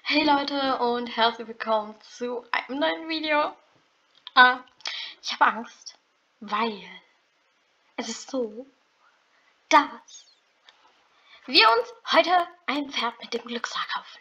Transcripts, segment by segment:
Hey Leute und herzlich willkommen zu einem neuen Video. Ich habe Angst, weil es ist so, dass wir uns heute ein Pferd mit dem Glücksrad kaufen.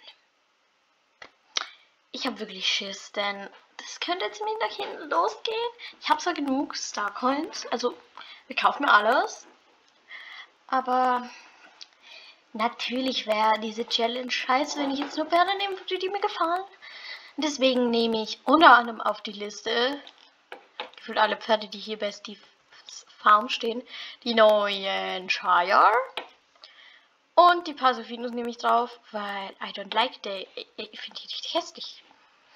Ich habe wirklich Schiss, denn das könnte ziemlich nach hinten losgehen. Ich habe zwar genug Starcoins, also wir kaufen mir alles, aber natürlich wäre diese Challenge scheiße, wenn ich jetzt nur Pferde nehmen würde, die mir gefallen. Deswegen nehme ich unter anderem auf die Liste gefühlt alle Pferde, die hier bei Steve's Farm stehen, die neuen Shire. Und die Pasofinos nehme ich drauf, weil I don't like they. Ich finde die richtig hässlich.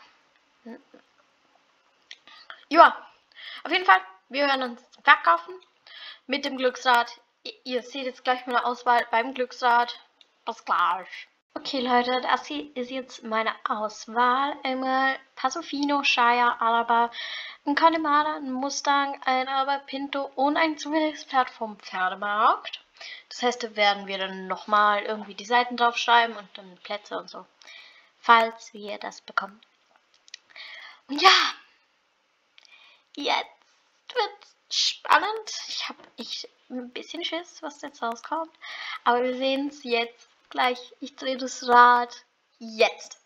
Ja, auf jeden Fall, wir werden uns ein Pferd kaufen mit dem Glücksrad. Ihr seht jetzt gleich meine Auswahl beim Glücksrad. Bis gleich. Okay Leute, das hier ist jetzt meine Auswahl. Einmal Pasofino, Shire, Alaba, ein Connemara, ein Mustang, ein Alaba Pinto und ein zufälliges Pferd vom Pferdemarkt. Das heißt, da werden wir dann nochmal irgendwie die Seiten draufschreiben und dann Plätze und so. Falls wir das bekommen. Und ja, jetzt wird's spannend. Ich habe ein bisschen Schiss, was jetzt rauskommt. Aber wir sehen es jetzt gleich. Ich drehe das Rad jetzt.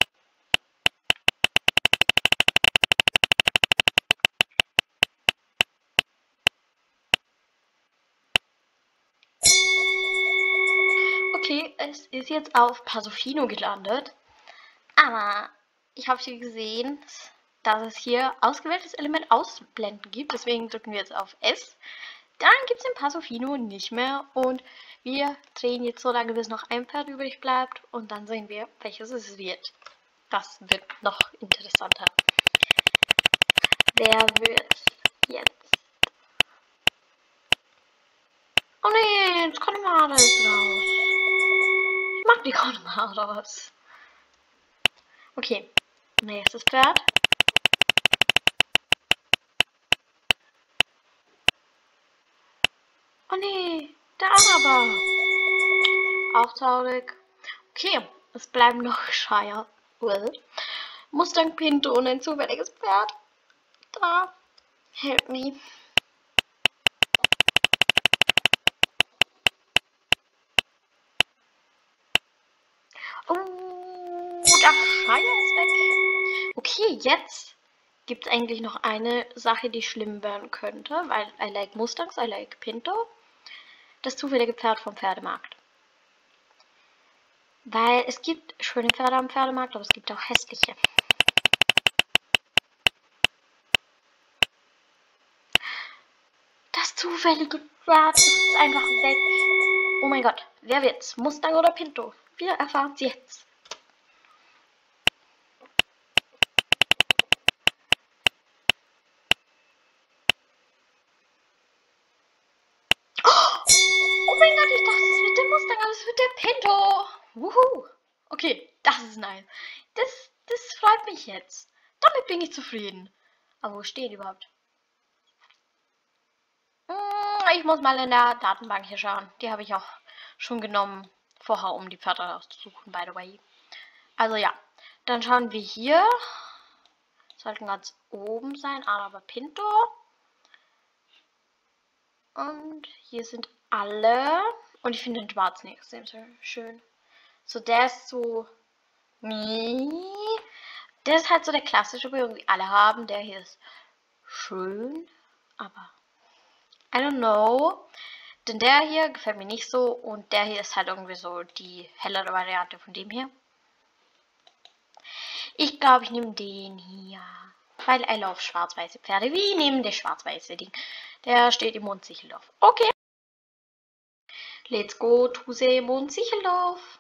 Okay, es ist jetzt auf Pasofino gelandet. Aber ich habe hier gesehen, dass es hier ausgewähltes Element ausblenden gibt. Deswegen drücken wir jetzt auf S. Dann gibt es den Pasofino nicht mehr. Und wir drehen jetzt so lange, bis noch ein Pferd übrig bleibt. Und dann sehen wir, welches es wird. Das wird noch interessanter. Wer wird jetzt? Oh nee, jetzt Connemara ist raus. Ich mag die Connemara's. Okay, nächstes Pferd. Oh nee, der Araber. Auch traurig. Okay, es bleiben noch Shire, Mustang Pinto und ein zufälliges Pferd. Da, help me. Oh, der Shire ist weg. Okay, jetzt gibt es eigentlich noch eine Sache, die schlimm werden könnte, weil I like Mustangs, I like Pinto. Das zufällige Pferd vom Pferdemarkt. Weil es gibt schöne Pferde am Pferdemarkt, aber es gibt auch hässliche. Das zufällige Pferd ist einfach weg. Oh mein Gott, wer wird's? Mustang oder Pinto? Wir erfahren es jetzt. Oh mein Gott, ich dachte, es wird der Mustang, aber es wird der Pinto. Wuhu. Okay, das ist nice. Das freut mich jetzt. Damit bin ich zufrieden. Aber wo steht überhaupt? Ich muss mal in der Datenbank hier schauen. Die habe ich auch schon genommen vorher, um die Pferde rauszusuchen, by the way. Also ja, dann schauen wir hier. Sollten ganz oben sein, aber Pinto. Und hier sind alle. Und ich finde den schwarzen extrem schön. So, der ist so. Der ist halt so der klassische, wo irgendwie alle haben. Der hier ist schön, aber I don't know. Denn der hier gefällt mir nicht so und der hier ist halt irgendwie so die hellere Variante von dem hier. Ich glaube, ich nehme den hier. Weil I love schwarz-weiße Pferde. Wir nehmen das schwarz-weiße Ding. Der steht im Mondsichelhof. Okay. Let's go to the Mondsichelhof.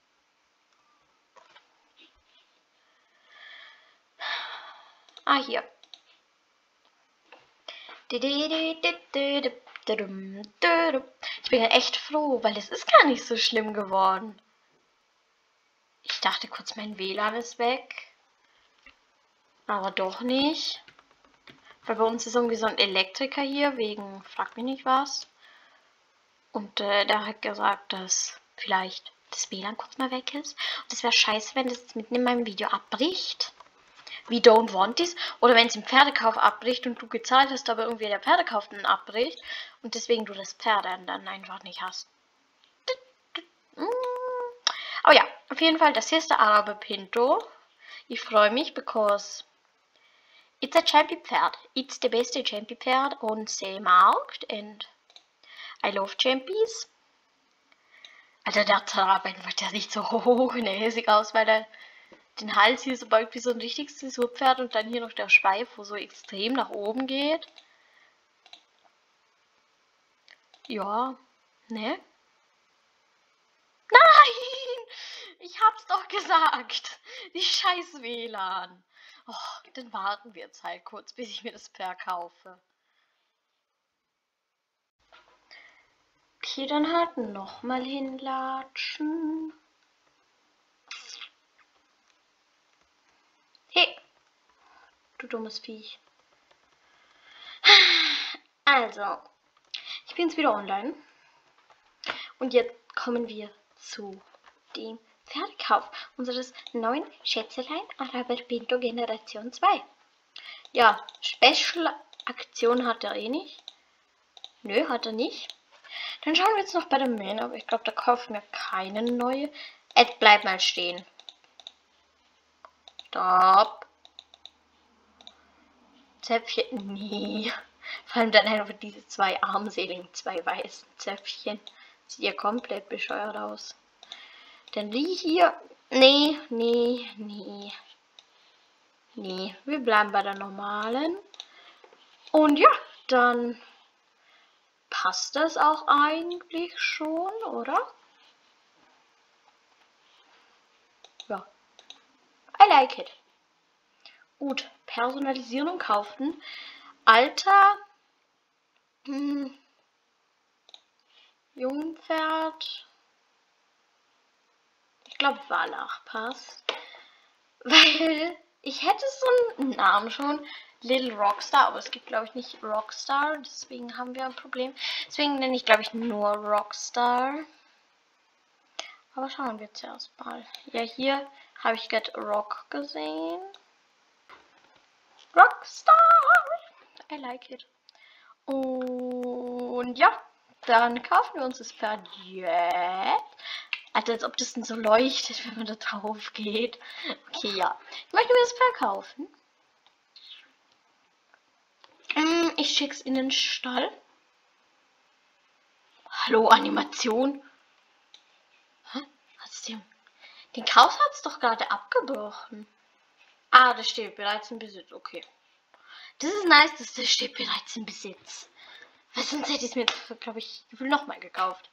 Ah, hier. Ich bin ja echt froh, weil es ist gar nicht so schlimm geworden. Ich dachte kurz, mein WLAN ist weg. Aber doch nicht. Weil bei uns ist irgendwie so ein Elektriker hier, wegen frag mich nicht was. Und der hat gesagt, dass vielleicht das WLAN kurz mal weg ist. Und das wäre scheiße, wenn das jetzt mitten in meinem Video abbricht. Wie Don't Want This. Oder wenn es im Pferdekauf abbricht und du gezahlt hast, aber irgendwie der Pferdekauf dann abbricht. Und deswegen du das Pferd dann einfach nicht hast. Aber ja, auf jeden Fall, das hier ist der Araber Pinto. Ich freue mich, because it's a Champion Pferd. It's the beste Champion Pferd on Seemarkt. And I love Champions. Also der Araber wird ja nicht so hochnäsig aus, weil er den Hals hier so beugt wie so ein richtiges Dressurpferd und dann hier noch der Schweif, wo so extrem nach oben geht. Ja, ne? Nein! Ich hab's doch gesagt. Die scheiß WLAN. Oh, dann warten wir jetzt halt kurz, bis ich mir das Pferd kaufe. Okay, dann halt nochmal hinlatschen. Hey, du dummes Viech. Also, ich bin jetzt wieder online. Und jetzt kommen wir zu dem Pferdekauf unseres neuen Schätzelein Araber Pinto Generation 2. Ja, Special-Aktion hat er eh nicht. Nö, hat er nicht. Dann schauen wir jetzt noch bei der Main, aber ich glaube, da kaufen wir keine neue. Bleib mal stehen. Stopp. Zäpfchen, nee. Vor allem dann einfach diese zwei armseligen, zwei weißen Zäpfchen. Sieht ja komplett bescheuert aus. Dann die hier. Nee. Nee, wir bleiben bei der normalen. Und ja, dann passt das auch eigentlich schon, oder? Ja. I like it. Gut, personalisieren und kaufen. Alter. Jungpferd. Ich glaube, Wallach passt. Weil ich hätte so einen Namen schon. Little Rockstar, aber es gibt, glaube ich, nicht Rockstar. Deswegen haben wir ein Problem. Deswegen nenne ich, glaube ich, nur Rockstar. Aber schauen wir zuerst mal. Ja, hier habe ich gerade Rock gesehen. Rockstar! I like it. Und ja, dann kaufen wir uns das Pferd jetzt. Also als ob das denn so leuchtet, wenn man da drauf geht. Okay, ja. Ich möchte mir das Pferd kaufen. Ich schick's in den Stall. Hallo, Animation. Hä? Hat's den Kauf hat's doch gerade abgebrochen. Ah, das steht bereits in Besitz. Okay. Das ist nice, dass das steht bereits in Besitz. Weil sonst hätte ich es mir, glaube ich, nochmal gekauft.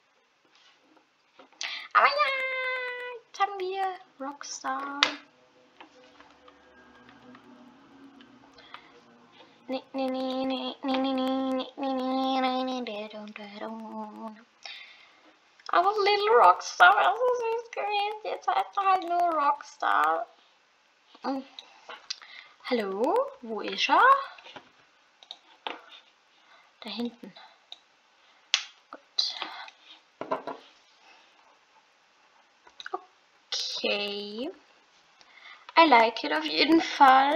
Aber ja, jetzt haben wir Rockstar. Aber Little Rockstar wäre so süß gewesen. Jetzt heißt er halt nur Rockstar. Hallo? Wo ist er? Da hinten. Gut. Okay. I like it auf jeden Fall.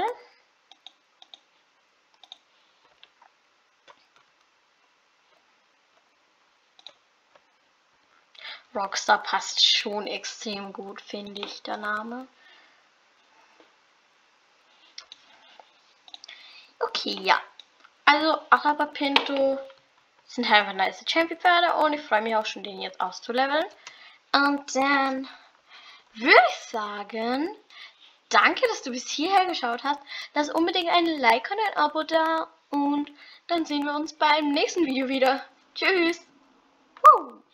Rockstar passt schon extrem gut, finde ich, der Name. Okay, ja. Also, Araber Pinto sind halt einfach nice Champion-Pferde und ich freue mich auch schon, den jetzt auszuleveln. Und dann würde ich sagen, danke, dass du bis hierher geschaut hast. Lass unbedingt ein Like und ein Abo da und dann sehen wir uns beim nächsten Video wieder. Tschüss! Woo!